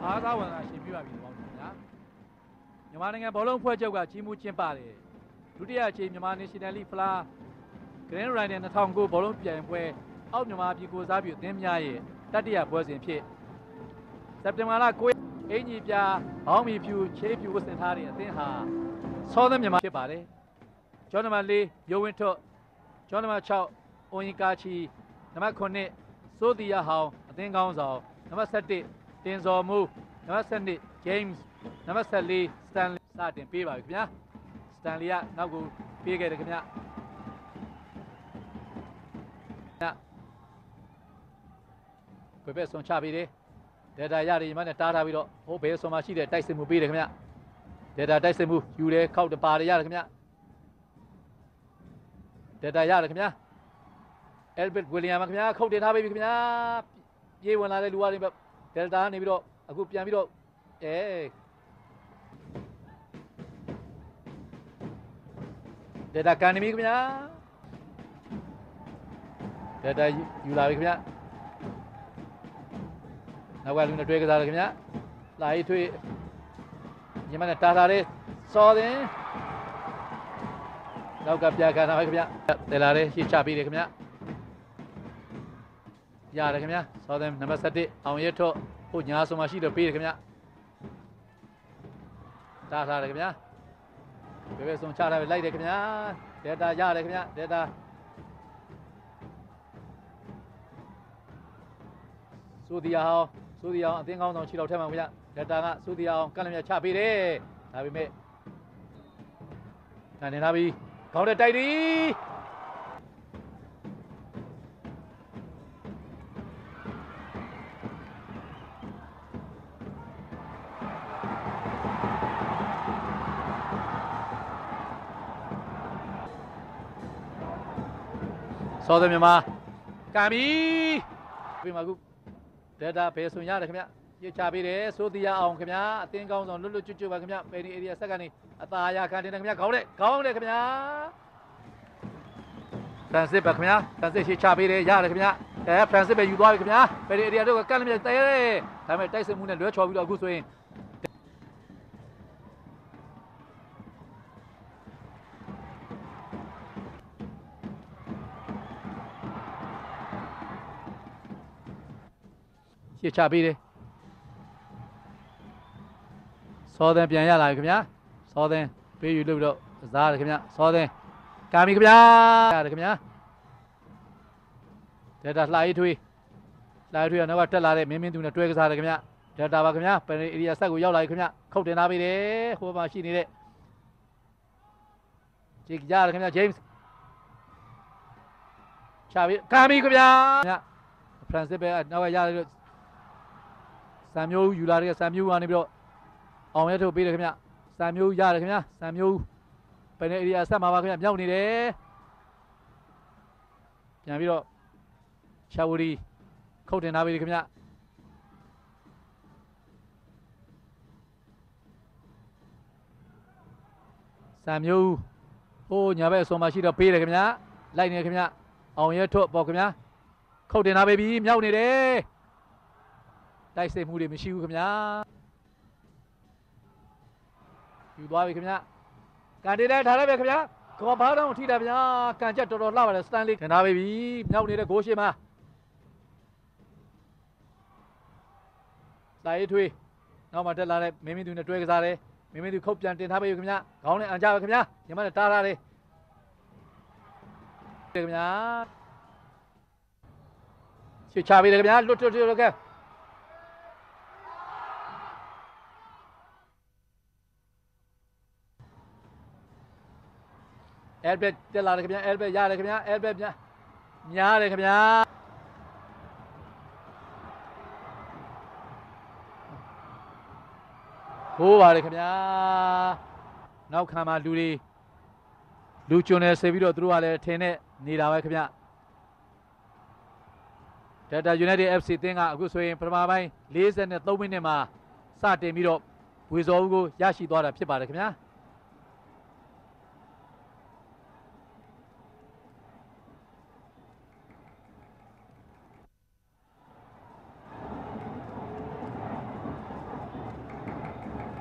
အားသာဝန်အရှင်ပြပါပြီပေါ့ဗျာမြန်မာနိုင်ငံဘောလုံးဖွဲ့ချုပ်ကကြီးမှုကျင်းပတယ်ဒုတိယအချိန်မြန်မာ National League ဖလား Grand Ryan 2009ဘောလုံးပြိုင်ပွဲအောက်မြန်မာပြည်ကိုစားပြုအသင်းများရဲ့တတိယပွဲစဉ်ဖြစ်စက်တင်ဘာလ9အင်ကြီးပြဘောင်းမီဖြူချေးဖြူဝတ်ဆင်ထားတဲ့အသင်းဟာဆောသမြန်မာဖြစ်ပါတယ်ကျောင်းနံပါတ်4ရိုးဝင်းထွတ်ကျောင်းနံပါတ်6အွန်ရင်ကာချီနံပါတ်9စိုးတီယာဟောင်အသင်းကောင်းဆောင်နံပါတ်7တင်စော်မူနံပါတ်7 James နံပါတ်14 Stanley စတင်ပေးပါပြီခင်ဗျာ Stanley ကနောက်ကိုပေးခဲ့တယ်ခင်ဗျာခွေပဲဆွန်ချပေးတယ်ဒေတာရတယ်ညီမနဲ့တားထားပြီးတော့ဟိုဘယ်ဆွန်မှာရှိတဲ့တိုက်စစ်မှုပေးတယ်ခင်ဗျာဒေတာတိုက်စစ်မှုယူတယ်ခောက်တပါတယ်ရတယ်ခင်ဗျာဒေတာရတယ်ခင်ဗျာAlbert William ခင်ဗျာခုတ်တင်ထားပေးပြီခင်ဗျာပြေးဝင်လာတဲ့လူကနေဒယ်တာကနေပြီးတော့အခုပြန်ပြီးတော့ဒေတာကန်နေပြီခင်ဗျာဒေတာယူလာပြီခင်ဗျာနောက်ကလူနဲ့တွေ့ကြစားတယ်ခင်ဗျာလာရေးထွေးညီမနဲ့တာတာလေးစော်တင်နောက်ကပြကန်လာပြီခင်ဗျာတယ်လာလေးရှေ့ချပေးတယ်ခင်ဗျာရတယ်ခင်ဗျာစော်တင်နံပါတ်7အောင်ရဲထွတ်ဟိုညာဆိုမှရှိတော့ပေးတယ်ခင်ဗျာတားထားတယ်ခင်ဗျာဘယ်ပဲဆုံးချထားပဲလိုက်တယ်ခင်ဗျာဒေတာရတယ်ခင်ဗျာဒေတာစိုးတီယာအောင်အသင်းကောင်းဆောင်ခြေတော်ထဲမှာခင်ဗျာဒေတာကစိုးတီယာအောင်ကန့်လျက်ချပေးတယ်ဒါပေမဲ့ကန်နေလာပြီခေါင်းနဲ့တိုက်သည်စောသမြန်မာကန်ပြီပြီးမှာခုဒေတာဘယ်ဆိုရတယ်ခင်ဗျရချပေးတယ်စိုးတီယာအောင်ခင်ဗျာအသင်းကောင်းဆောင်လွတ်လွတ်ကျွတ်ကျွတ်ပါခင်ဗျပယ်နီဧရိယာဆက်ကနေအသာရခံတင်တယ်ခင်ဗျခေါင်းနဲ့ခင်ဗျာဖရန်စစ်ပါခင်ဗျာဖရန်စစ်ရှေ့ချပေးတယ်ရတယ်ခင်ဗျဖရန်စစ်ပဲယူသွားပြီခင်ဗျာပယ်နီဧရိယာတို့ကကန့်လျက်တဲဒါပေမဲ့တိုက်စစ်မှုနဲ့လွဲချော်ပြီးတော့အခုဆိုရင်ရှေ့ချပေးတယ်စောသင်ပြန်ရလာပြီခင်ဗျာစောသင်ပေးယူလို့ပြီးတော့စားတယ်ခင်ဗျာစောသင်ကာမီခင်ဗျာရတယ်ခင်ဗျာဒေတာလှရေးထွေးကနောက်ကတက်လာတဲ့မင်းသူနဲ့တွဲကစားတယ်ခင်ဗျာဒေတာပါခင်ဗျာပယ်ဧရိယာဆက်ကိုရောက်လာပြီခင်ဗျာခုတ်တင်ထားပေးတယ်ဟိုမှာရှိနေတဲ့ကြည့်ရတယ်ခင်ဗျာ James ချပြီးကာမီခင်ဗျာဖရန်စစ်ပဲနောက်ကရတယ်စံမျိုးယူလာတဲ့စံမျိုးကနေပြီးတော့အောင်ရဲထုတ်ပေးတယ်ခင်ဗျစံမျိုးရတယ်ခင်ဗျစံမျိုးပယ်နေဧရိယာဆက်မှာပါခင်ဗျမြောက်နေတယ်ပြန်ပြီးတော့ချာဝရီခုတ်တင်ထားပေးတယ်ခင်ဗျစံမျိုးဟိုညာဘက်အစွန်မှာရှိတော့ပေးတယ်ခင်ဗျလိုက်နေခင်ဗျအောင်ရဲထုတ်ပေါ့ခင်ဗျခုတ်တင်ထားပေးပြီမြောက်နေတယ်တိုက်စစ်မှုတွေမရှိဘူးခင်ဗျာယူသွားပြီခင်ဗျာကန်တေးထားလိုက်ပဲခင်ဗျာခေါ်ဘာတော့ထိတာဗျာကန်ချက်တော်တော်လှပါတယ်စတန်လေးခင်ထားပြီမြောက်နေတဲ့ဂိုးရှိမှာလာရေးထွေးနောက်မှတက်လာတဲ့မင်းသူနဲ့တွဲကစားတယ်မင်းသူခုတ်ပြန်တင်ထားပြီခင်ဗျာခေါင်းနဲ့အန်ကြပါခင်ဗျာညီမနဲ့တားထားတယ်ခင်ဗျာချချပေးတယ်ခင်ဗျာလွတ်ကAlbert တက်လာတယ်ခင်ဗျာ Albert ရတယ်ခင်ဗျာ Albert များတယ်ခင်ဗျာဟိုးပါတယ်ခင်ဗျာနောက်ခံမှာလူကျွန်းနေဆေးပြီးတော့သူတို့ကလည်းထင်နဲ့နေတာပဲခင်ဗျာDelta United FC အသင်းကအခုဆိုရင်ပထမပိုင်း43မိနစ်မှာစတင်ပြီးတော့ဝေဇော်ဦးကိုရရှိသွားတာဖြစ်ပါတယ်ခင်ဗျာ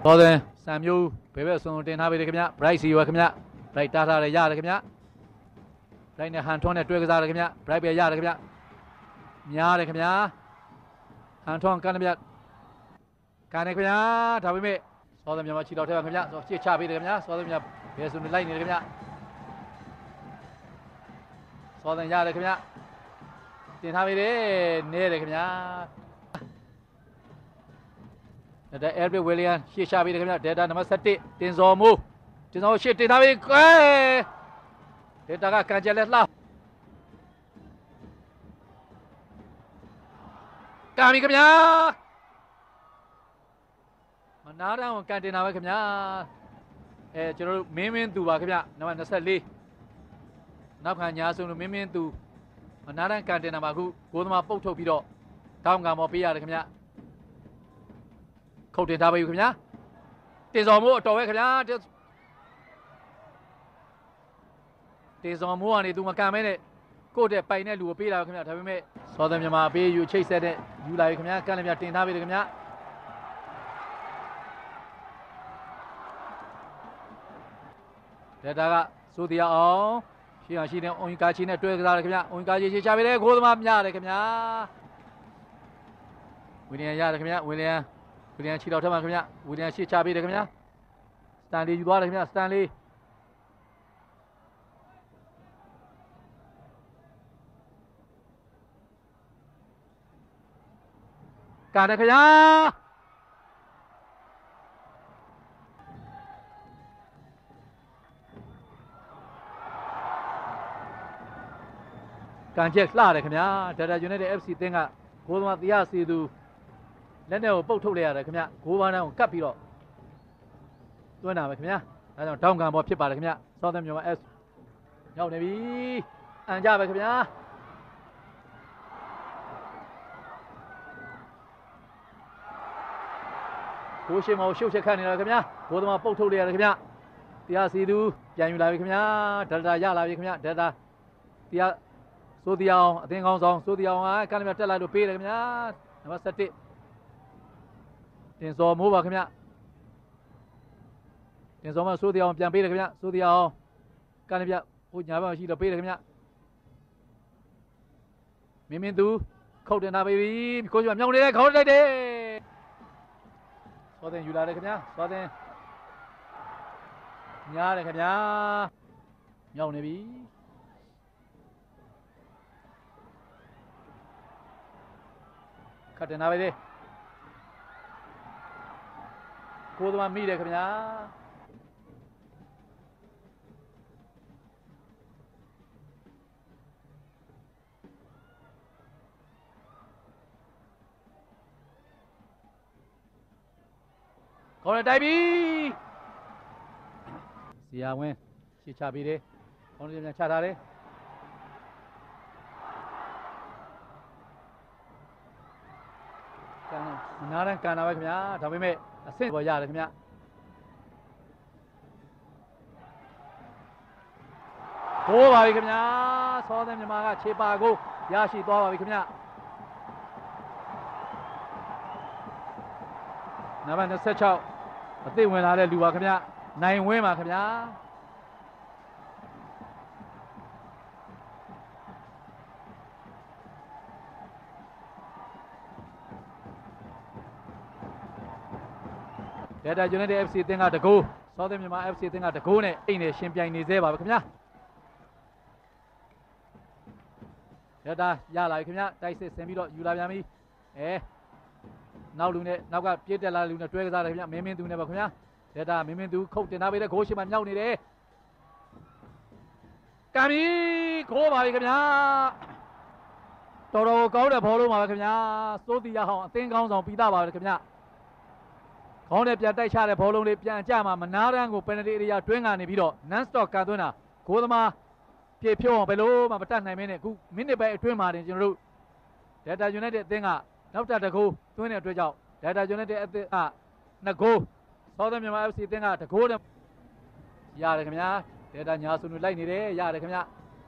တော်တယ်စံမျိုးဘယ်ဘက်အစွန်တင်ထားပေးတယ်ခင်ဗျ bright စီရွယ်ခင်ဗျ bright တားထားတယ်ရတယ်ခင်ဗျ bright နဲ့ဟန်ထွန်းနဲ့တွဲကစားတယ်ခင်ဗျ bright ပဲရတယ်ခင်ဗျများတယ်ခင်ဗျဟန်ထွန်းကန်ဗျကန်နေခင်ဗျဒါပေမဲ့စောသမြန်မာချီတော်ထဲပါခင်ဗျရှေ့ချပေးတယ်ခင်ဗျစောသမြန်မာဘယ်ဆိုနေလိုက်နေတယ်ခင်ဗျစောသရတယ်ခင်ဗျတင်ထားပေးတယ်နဲတယ်ခင်ဗျဒါအဲဘရီဝီလီယံရှေ့ချပေးတယ်ခင်ဗျဒေတာနံပါတ်7တင်စော်မိုးရှေ့တင်ထားပေးကွယ်ဒေတာကကန်ကျက်လက်လှကာမီခင်ဗျာမနာတန်းကိုကန်တင်တာပဲခင်ဗျာကျွန်တော်တို့မင်းသူပါခင်ဗျနံပါတ်24နောက်ခံညာဆုံးလို့မင်းသူမနာတန်းကန်တင်တာပါအခုဂိုးသမားပုတ်ထုတ်ပြီးတော့တောင်းကံပေါ်ပေးရတယ်ခင်ဗျခုတ်တင်ထားပါယူခင်ဗျာတင်စော်မိုးအတော်ပဲခင်ဗျာတင်စော်မိုးကနေသူမကန်မဲနဲ့ကိုယ့်တဲ့ပိုင်တဲ့လူကိုပေးတာခင်ဗျာဒါပေမဲ့စောသမြန်မာပေးယူချိတ်ဆက်တဲ့ယူလာပြီခင်ဗျာကန်လည်းမြတင်ထားပြီခင်ဗျာဒါကစိုးတရားအောင်ရှေ့အောင်ရှိနေအွန်ကာချီနဲ့တွဲကစားတယ်ခင်ဗျာအွန်ကာချီရှေ့ချပေးတယ်ဂိုးသမားမြတယ်ခင်ဗျာဝီလီယံရတယ်ခင်ဗျာဝီလီယံချီတော်ထက်မှာခင်ဗျာဝီလီယံရှေ့ချပေးတယ်ခင်ဗျာစတန်လီယူသွားတယ်ခင်ဗျာစတန်လီကန်တယ်ခင်ဗျာကန်ချက်လှတယ်ခင်ဗျာဒါတာယူနိုက်တက် FC သင်းကဂိုးသမားတရားစီသူလက်နဲ့ကိုပုတ်ထုတ်လိုက်ရတယ်ခင်ဗျဂိုးပန်းတန်းကိုကတ်ပြီးတော့သွင်းတာပဲခင်ဗျာဒါကြောင့်တောင်းကံပေါ်ဖြစ်ပါတယ်ခင်ဗျစောသမြန်မာ S ရောက်နေပြီအန်ကြပဲခင်ဗျာဂိုးရှင်မောရှုပ်ချက်ခတ်နေတာခင်ဗျာဂိုးသမားပုတ်ထုတ်လိုက်ရတယ်ခင်ဗျတရားစီသူပြန်ယူလာပြီခင်ဗျာဒါတာရလာပြီခင်ဗျာဒါတာတရားစိုးတရားအောင်အသင်းကောင်းဆောင်စိုးတရားအောင်ကလည်းတက်လာလို့ပေးတယ်ခင်ဗျာနံပါတ်7တင်စော်မိုးပါခင်ဗျတင်စော်မစိုးတရားအောင်ပြန်ပေးတယ်ခင်ဗျစိုးတရားအောင်ကလည်းဟိုညာဘက်ရှိတော့ပေးတယ်ခင်ဗျမင်းသူခုတ်တင်တာပေးပြီကိုကြီးကမြောင်းနေတယ်ခေါင်းလိုက်တယ်စောတင်ယူလာတယ်ခင်ဗျစောတင်ညားတယ်ခင်ဗျမြောင်းနေပြီခတ်တင်တာပဲလေကိုသမားမိတယ်ခင်ဗျာခေါင်းနဲ့တိုက်ပြီဇီယာဝင်းရှေ့ချပြီးတယ်ခေါင်းနဲ့ပြန်ချထားတယ်နားရန်ကန်တာပဲခင်ဗျာဒါပေမဲ့အဆင့်ပေါ်ရတယ်ခင်ဗျာဂိုးပါပြီခင်ဗျာစောသမြန်မာကခြေပါကိုရရှိသွားပါပြီခင်ဗျာနံပါတ်26အသစ်ဝင်လာတဲ့လူပါခင်ဗျာနိုင်ဝင်းပါခင်ဗျာဒေတာယူနိုက်တက် FC အသင်းကတကူစောသမြန်မာ FC အသင်းကတကူနဲ့အိမ်နဲ့ရှင်ပြိုင်နေသေးပါပဲခင်ဗျာဒေတာရလာပြီခင်ဗျာတိုက်စစ်ဆင်ပြီးတော့ယူလာပြန်ပြီနောက်လူနဲ့နောက်ကပြည့်တက်လာလူနဲ့တွဲကစားတယ်ခင်ဗျာမင်းသူနဲ့ပါခင်ဗျာဒေတာမင်းသူခုတ်တင်ထားပေးတဲ့ဂိုးရှိမှမြောက်နေတယ်ကံပြီဂိုးပါပြီခင်ဗျာတော်တော်ကောင်းတဲ့ဘောလုံးပါပဲခင်ဗျာစိုးတီရဟောင်းအသင်းကောင်းဆောင်ပြီးသားပါပဲခင်ဗျာခေါင်းနဲ့ပြန်တိုက်ချတဲ့ဘောလုံးလေးပြန်ကြမှာမနာတန်းကိုပယ်နယ်တီအေရီယာတွင်းကနေပြီးတော့ non stop ကန်သွင်းတာဂိုးသမားပြေဖြုံးအောင်ဘယ်လိုမှမတတ်နိုင်မင်းနဲ့အခုမိနစ်ပဲအတွင်းမှာတင်ကျွန်တော်တို့ဒေတာယူနိုက်တက်အသင်းကနောက်တဂိုးသွင်းတဲ့အတွက်ကြောင့်ဒေတာယူနိုက်တက်အသင်းက2ဂိုးစောသမြန်မာ FC အသင်းက1ဂိုးနဲ့ရတယ်ခင်ဗျာဒေတာညာဆုနူလိုက်နေတယ်ရတယ်ခင်ဗျာ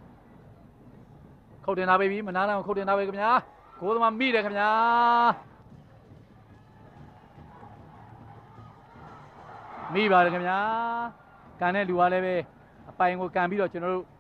ခုတ်တင်ထားပေးပြီမနာတန်းကိုခုတ်တင်ထားပေးခင်ဗျာဂိုးသမားမိတယ်ခင်ဗျာမိပါတယ်ခင်ဗျာကန်တဲ့လူကလည်းပဲအပိုင်ကိုကန်ပြီးတော့ကျွန်တော်တို့